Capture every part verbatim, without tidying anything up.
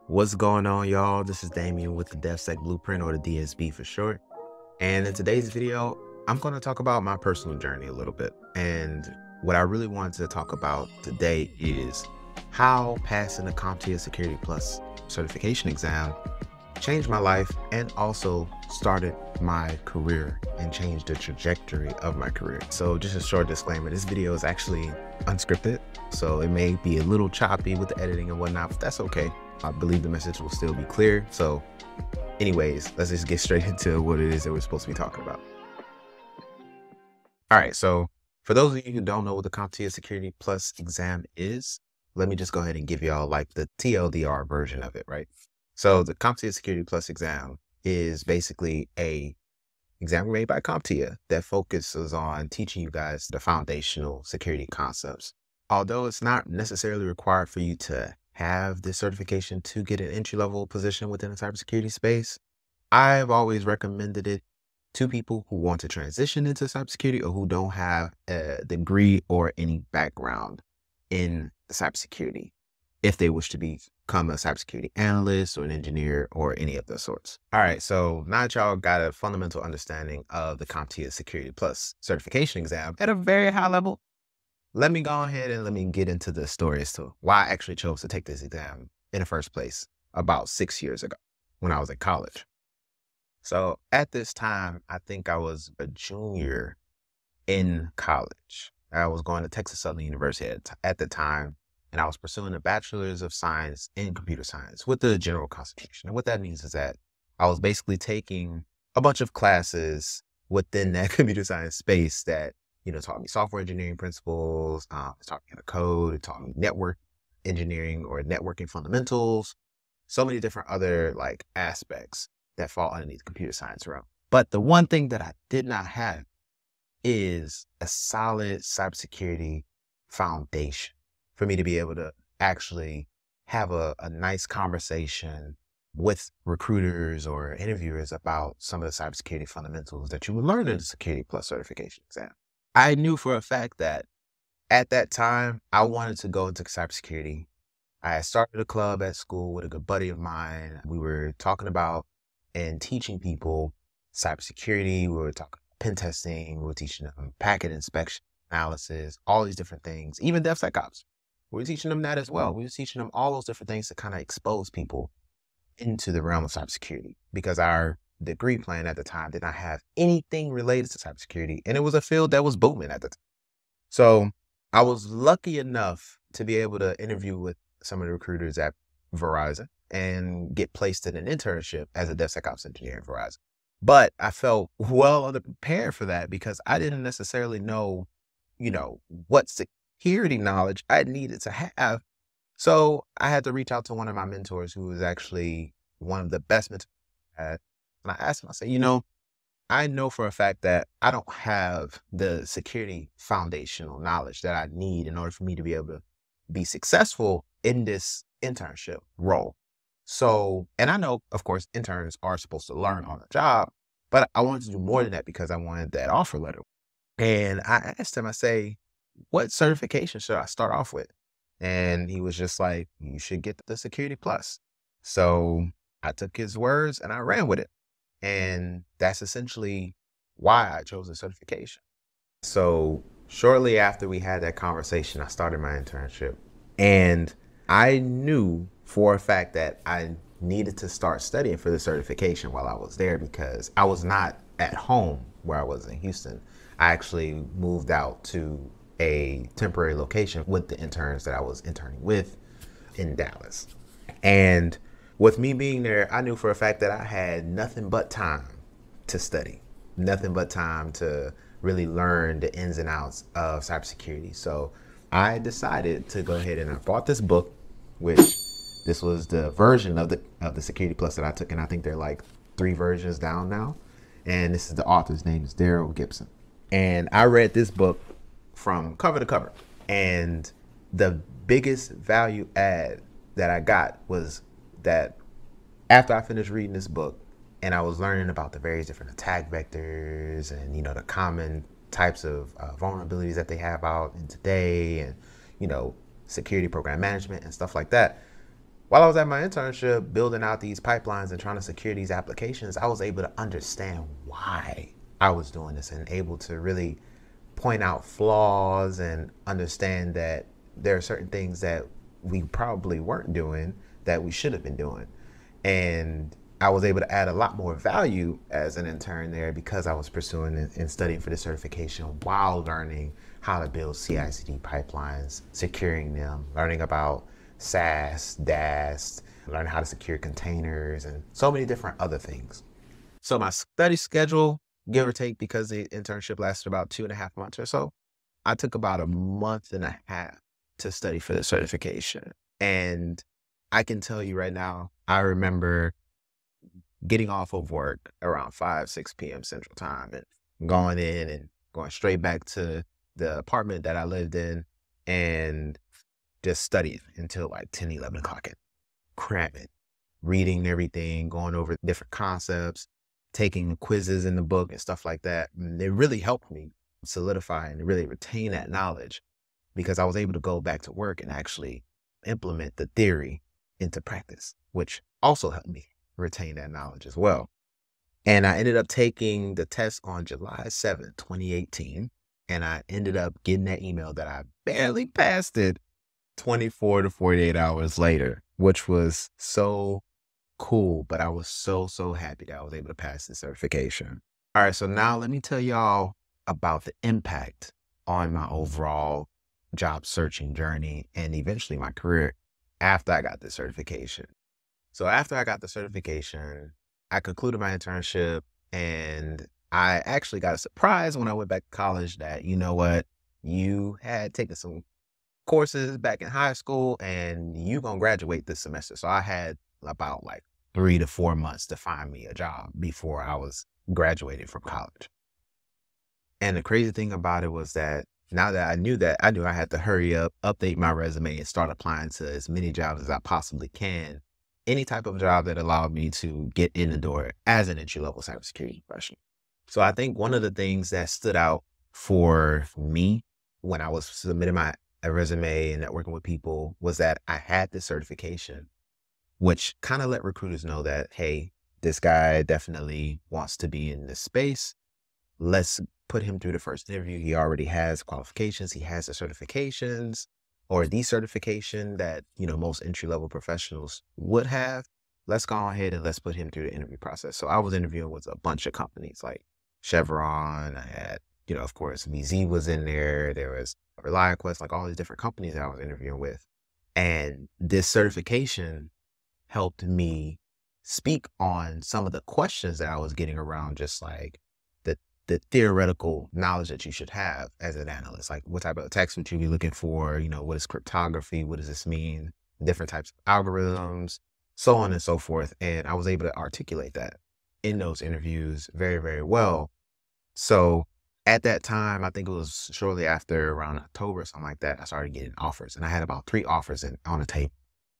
What's going on, y'all? This is Damien with the DevSec Blueprint, or the D S B for short. And in today's video, I'm going to talk about my personal journey a little bit. And what I really wanted to talk about today is how passing the CompTIA Security Plus certification exam changed my life and also started my career and changed the trajectory of my career. So just a short disclaimer, this video is actually unscripted, so it may be a little choppy with the editing and whatnot, but that's okay. I believe the message will still be clear. So anyways, let's just get straight into what it is that we're supposed to be talking about. All right, so for those of you who don't know what the CompTIA Security Plus exam is, let me just go ahead and give y'all like the T L D R version of it, right? So the CompTIA Security Plus exam is basically a exam made by CompTIA that focuses on teaching you guys the foundational security concepts. Although it's not necessarily required for you to have this certification to get an entry-level position within the cybersecurity space, I've always recommended it to people who want to transition into cybersecurity or who don't have a degree or any background in cybersecurity, if they wish to become a cybersecurity analyst or an engineer or any of those sorts. All right, so now that y'all got a fundamental understanding of the CompTIA Security Plus certification exam at a very high level, let me go ahead and let me get into the story as to why I actually chose to take this exam in the first place about six years ago when I was in college. So at this time, I think I was a junior in college. I was going to Texas Southern University at, at the time, and I was pursuing a bachelor's of science in computer science with a general concentration. And what that means is that I was basically taking a bunch of classes within that computer science space that, you know, taught me software engineering principles, um, it taught me how to code, it taught me network engineering or networking fundamentals, so many different other like aspects that fall underneath computer science realm. But the one thing that I did not have is a solid cybersecurity foundation for me to be able to actually have a, a nice conversation with recruiters or interviewers about some of the cybersecurity fundamentals that you would learn in the Security Plus certification exam. I knew for a fact that at that time, I wanted to go into cybersecurity. I had started a club at school with a good buddy of mine. We were talking about and teaching people cybersecurity. We were talking pen testing. We were teaching them packet inspection analysis, all these different things, even DevSecOps. We were teaching them that as well. We were teaching them all those different things to kind of expose people into the realm of cybersecurity, because our degree plan at the time did not have anything related to cybersecurity, and it was a field that was booming at the time. So I was lucky enough to be able to interview with some of the recruiters at Verizon and get placed in an internship as a DevSecOps engineer at Verizon. But I felt well underprepared for that because I didn't necessarily know, you know, what security knowledge I needed to have. So I had to reach out to one of my mentors, who was actually one of the best mentors I had. And I asked him, I said, you know, I know for a fact that I don't have the security foundational knowledge that I need in order for me to be able to be successful in this internship role. So, and I know, of course, interns are supposed to learn on the job, but I wanted to do more than that because I wanted that offer letter. And I asked him, I say, what certification should I start off with? And he was just like, you should get the Security Plus. So I took his words and I ran with it. And that's essentially why I chose the certification. So shortly after we had that conversation, I started my internship. And I knew for a fact that I needed to start studying for the certification while I was there, because I was not at home where I was in Houston. I actually moved out to a temporary location with the interns that I was interning with in Dallas. And with me being there, I knew for a fact that I had nothing but time to study, nothing but time to really learn the ins and outs of cybersecurity. So I decided to go ahead and I bought this book, which this was the version of the of the Security Plus that I took, and I think they're like three versions down now. And this is the author's name is Daryl Gibson. And I read this book from cover to cover. And the biggest value add that I got was that after I finished reading this book and I was learning about the various different attack vectors and, you know, the common types of uh, vulnerabilities that they have out in today, and, you know, security program management and stuff like that, While I was at my internship building out these pipelines and trying to secure these applications, I was able to understand why I was doing this and able to really point out flaws and understand that there are certain things that we probably weren't doing that we should have been doing. And I was able to add a lot more value as an intern there because I was pursuing and studying for the certification while learning how to build C I C D pipelines, securing them, learning about SaaS, DAST, learning how to secure containers, and so many different other things. So my study schedule, give or take, because the internship lasted about two and a half months or so, I took about a month and a half to study for the certification. And I can tell you right now, I remember getting off of work around five, six p m Central Time and going in and going straight back to the apartment that I lived in and just studying until like ten, eleven o'clock and cramming, reading everything, going over different concepts, taking quizzes in the book and stuff like that. And it really helped me solidify and really retain that knowledge because I was able to go back to work and actually implement the theory into practice, which also helped me retain that knowledge as well. And I ended up taking the test on July seventh, twenty eighteen. And I ended up getting that email that I barely passed it twenty-four to forty-eight hours later, which was so cool. But I was so, so happy that I was able to pass the certification. All right, so now let me tell y'all about the impact on my overall job searching journey and eventually my career after I got the certification. So after I got the certification, I concluded my internship and I actually got a surprise when I went back to college that, you know what, you had taken some courses back in high school and you gonna graduate this semester. So I had about like three to four months to find me a job before I was graduating from college. And the crazy thing about it was that now that I knew that, I knew I had to hurry up, update my resume and start applying to as many jobs as I possibly can. Any type of job that allowed me to get in the door as an entry-level cybersecurity professional. So I think one of the things that stood out for me when I was submitting my resume and networking with people was that I had this certification, which kind of let recruiters know that, hey, this guy definitely wants to be in this space. Let's put him through the first interview. He already has qualifications. He has the certifications or the certification that, you know, most entry-level professionals would have. Let's go ahead and let's put him through the interview process. So I was interviewing with a bunch of companies like Chevron. I had, you know, of course, V Z was in there. There was ReliaQuest, like all these different companies that I was interviewing with. And this certification helped me speak on some of the questions that I was getting around just like the the theoretical knowledge that you should have as an analyst. Like what type of attacks would you be looking for? You know, what is cryptography? What does this mean? Different types of algorithms, so on and so forth. And I was able to articulate that in those interviews very, very well. So at that time, I think it was shortly after around October or something like that, I started getting offers and I had about three offers in, on the table.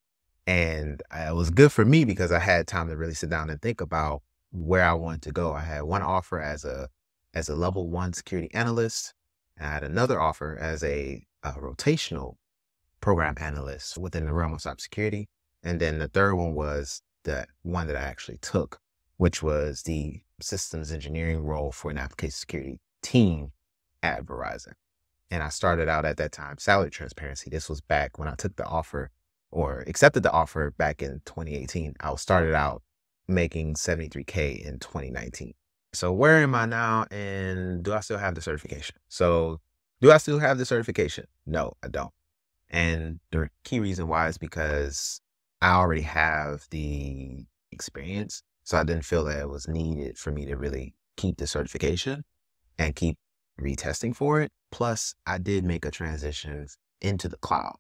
And uh, it was good for me because I had time to really sit down and think about where I wanted to go. I had one offer as a as a level one security analyst, and I had another offer as a, a rotational program analyst within the realm of cybersecurity. And then the third one was the one that I actually took, which was the systems engineering role for an application security team at Verizon. And I started out at that time, salary transparency. This was back when I took the offer or accepted the offer back in twenty eighteen. I started out making seventy-three K in twenty nineteen. So where am I now? And do I still have the certification? So do I still have the certification? No, I don't. And the key reason why is because I already have the experience. So I didn't feel that it was needed for me to really keep the certification and keep retesting for it. Plus, I did make a transition into the cloud.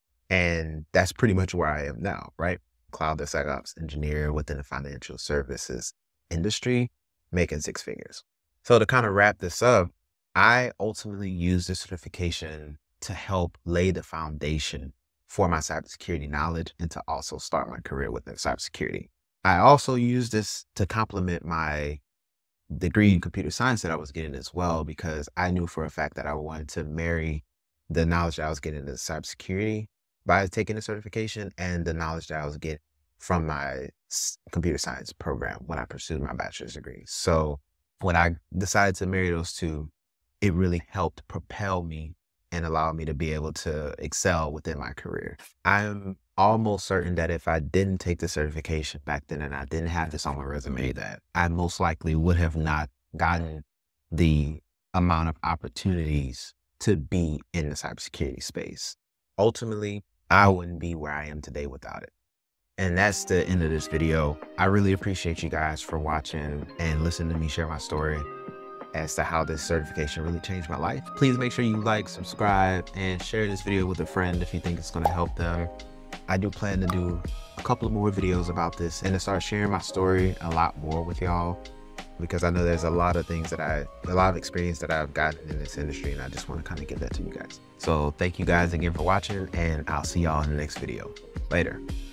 And that's pretty much where I am now, right? Cloud DevSecOps engineer within the financial services industry, making six figures. So to kind of wrap this up, I ultimately use this certification to help lay the foundation for my cybersecurity knowledge and to also start my career within cybersecurity. I also use this to complement my degree in computer science that I was getting as well, because I knew for a fact that I wanted to marry the knowledge that I was getting in cybersecurity by taking the certification and the knowledge that I was getting from my computer science program when I pursued my bachelor's degree. So when I decided to marry those two, it really helped propel me and allow me to be able to excel within my career. I'm almost certain that if I didn't take the certification back then and I didn't have this on my resume, that I most likely would have not gotten the amount of opportunities to be in the cybersecurity space. Ultimately, I wouldn't be where I am today without it. And that's the end of this video. I really appreciate you guys for watching and listening to me share my story as to how this certification really changed my life. Please make sure you like, subscribe, and share this video with a friend if you think it's going to help them. I do plan to do a couple of more videos about this and to start sharing my story a lot more with y'all, because I know there's a lot of things that I, a lot of experience that I've gotten in this industry, and I just want to kind of give that to you guys. So thank you guys again for watching, and I'll see y'all in the next video. Later.